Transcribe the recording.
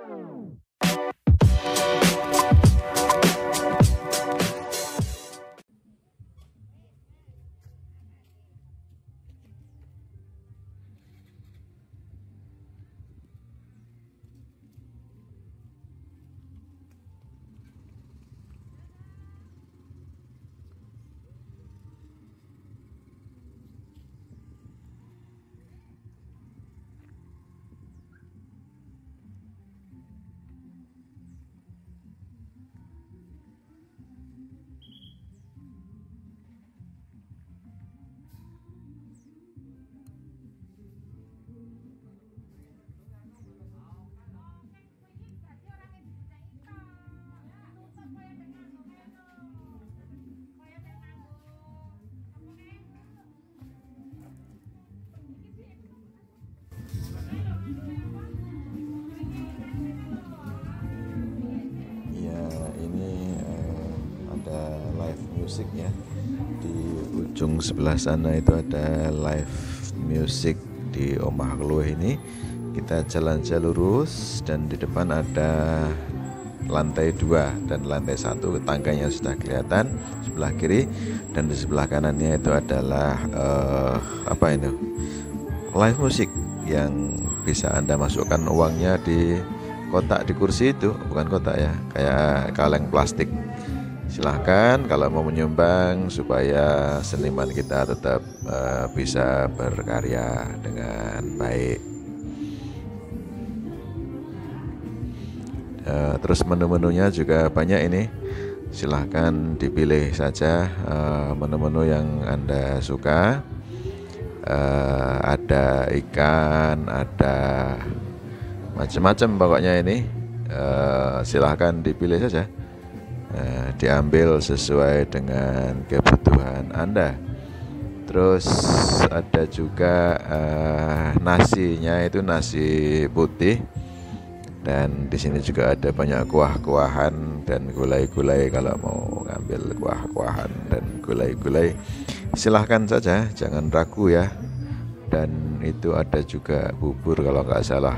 Musik ya, di ujung sebelah sana itu ada live music di Omah Keluih ini. Kita jalan aja lurus dan di depan ada lantai 2 dan lantai 1 tangganya sudah kelihatan sebelah kiri, dan di sebelah kanannya itu adalah live musik yang bisa Anda masukkan uangnya di kotak di kursi itu, bukan kotak ya, kayak kaleng plastik. Silahkan kalau mau menyumbang supaya seniman kita tetap bisa berkarya dengan baik. Terus menu-menunya juga banyak ini. Silahkan dipilih saja menu-menu yang Anda suka. Ada ikan, ada macam-macam pokoknya ini. Silahkan dipilih saja. Diambil sesuai dengan kebutuhan Anda. Terus ada juga nasinya itu nasi putih, dan di sini juga ada banyak kuah-kuahan dan gulai-gulai. Kalau mau ngambil kuah-kuahan dan gulai-gulai, silahkan saja, jangan ragu ya. Dan itu ada juga bubur kalau nggak salah.